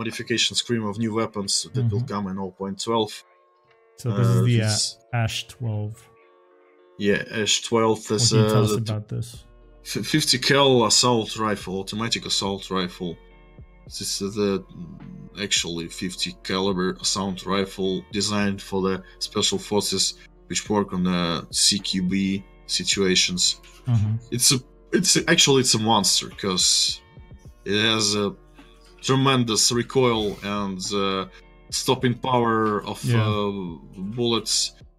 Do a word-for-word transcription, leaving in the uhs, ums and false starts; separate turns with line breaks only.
modification screen of new weapons that mm-hmm. will come in zero point twelve.
So this uh, is the uh, ASh twelve.
Yeah, ASh twelve.
What can you tell us about this?
fifty cal assault rifle, automatic assault rifle. This is the actually fifty caliber assault rifle designed for the special forces which work on the C Q B situations.
Mm-hmm.
It's a, it's a, actually it's a monster because it has a tremendous recoil and uh, stopping power of
yeah.
uh, bullets.